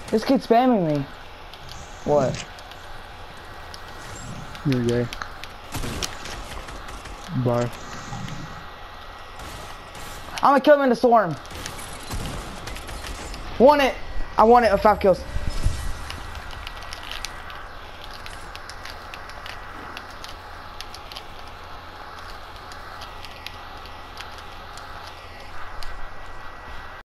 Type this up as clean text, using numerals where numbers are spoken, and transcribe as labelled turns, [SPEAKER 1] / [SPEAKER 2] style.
[SPEAKER 1] This kid's spamming me. What?
[SPEAKER 2] You're gay. Bar.
[SPEAKER 1] I'm gonna kill him in the storm. Won it. I won it with 5 kills.